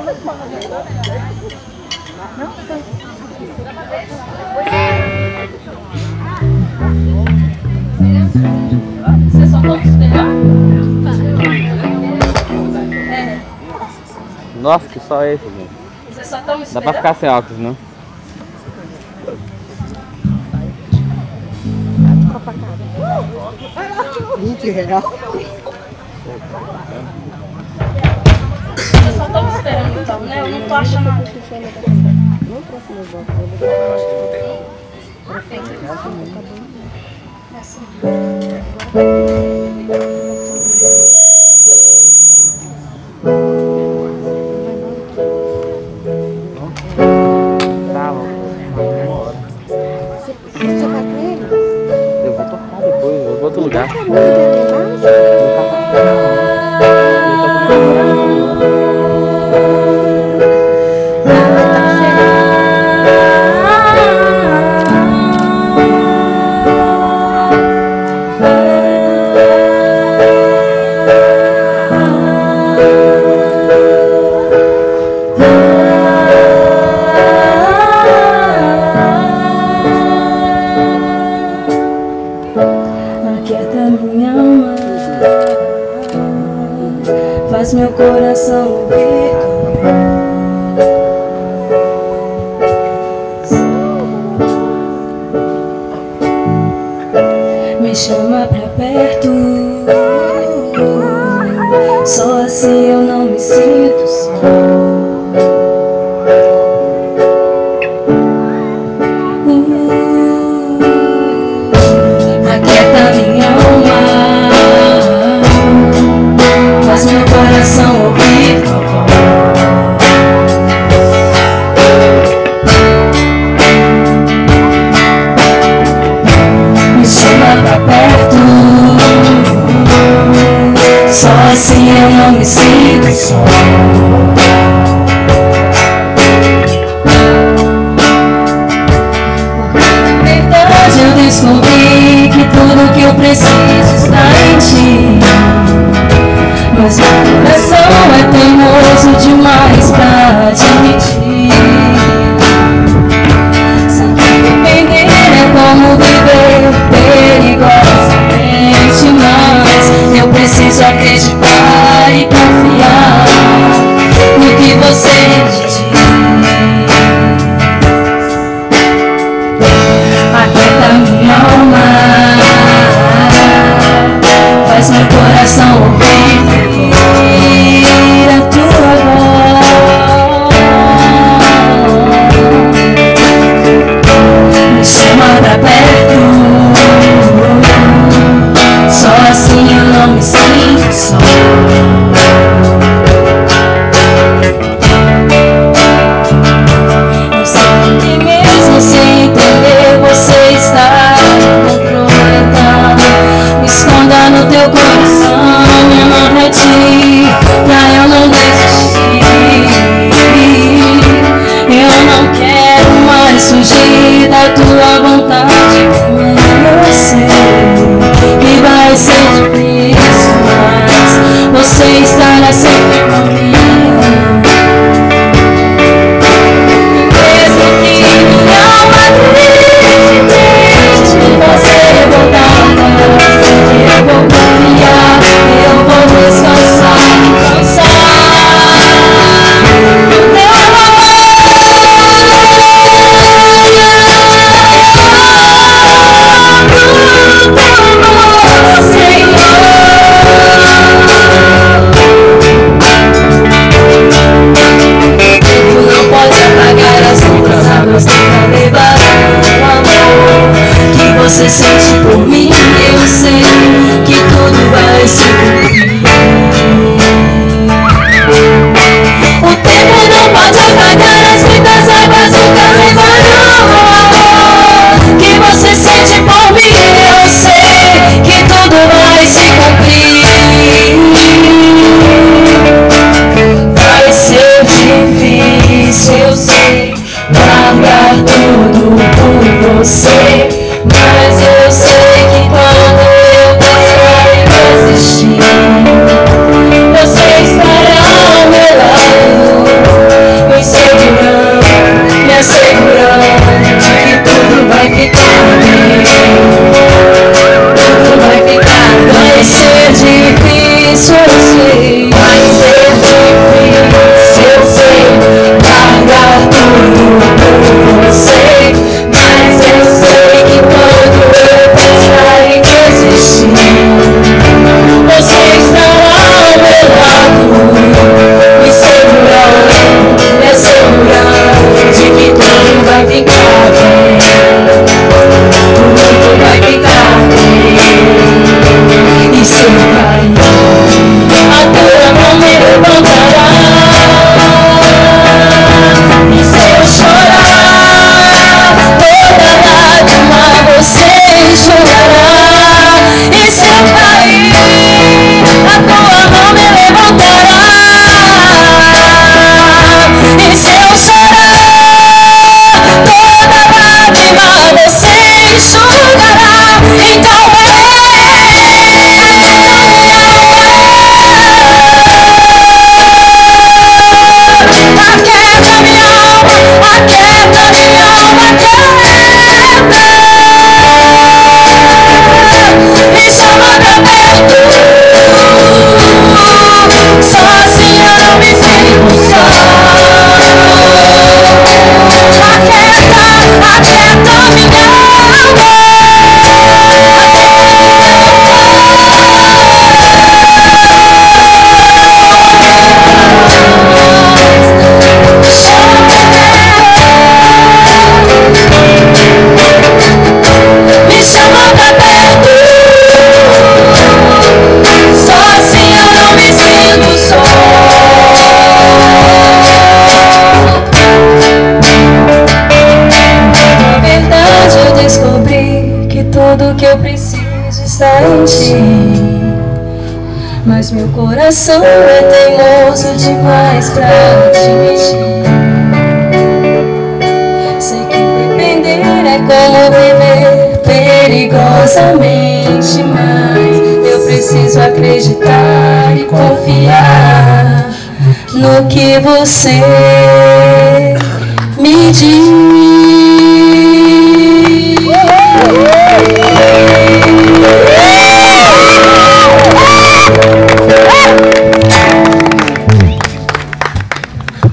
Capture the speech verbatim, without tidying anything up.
Vocês só estão esperando? É. Nossa, que só esse, gente. Vocês só estão esperando? Dá pra ficar sem óculos, não? vinte reais. Vocês só estão esperando então, né? Eu não tô achando nada. Não trouxe meu voto. É assim. Tá, Você vai com ele? eu vou tocar depois, eu vou outro lugar. Não Aquieta minha alma, faz meu coração ouvir tua voz. Me chama pra perto, só assim eu não me sinto só. Faz meu coração ouvir tua voz. Me chama pra perto, só assim eu não me sinto só. Na verdade eu descobri que tudo que eu preciso está em ti. Mas meu coração é teimoso demais pra admitir. Sem depender é como viver perigosamente. Mas eu preciso acreditar e confiar no que você me diz. Aquieta minha alma, faz meu coração ouvir a tua voz. Me chama pra perto, só assim eu não me sinto só. Eu sei que mesmo sem entender você está no controle, então me esconda no teu coração, me amarra a ti, pra eu não desistir. Eu não quero mais fugir da tua vontade, eu sei que vai ser difícil, mas você estará sempre comigo. Mesmo que minha alma acredite em você voltar, eu vou confiar, eu vou descansar, descansar no teu amor, Senhor. Tu não pode apagar as outras águas, nunca levarão o amor que você sente por mim. Eu sei que tudo vai se cumprir. O tempo não pode apagar as muitas águas, nunca levarão o amor que você sente por mim. Eu sei que tudo vai se cumprir. Vai ser difícil, eu sei, largar tudo por você, mas eu sei que chama Aquieta, me chama pra perto. Sozinha não me sinto só. Aquieta, aquieta minha alma. Me chama pra perto. Sozinha não me sinto só. Na verdade eu descobri que tudo que eu preciso está em ti. Mas meu coração é teimoso demais pra admitir. Sei que depender é como viver perigosamente, mas eu preciso acreditar e confiar no que você me diz.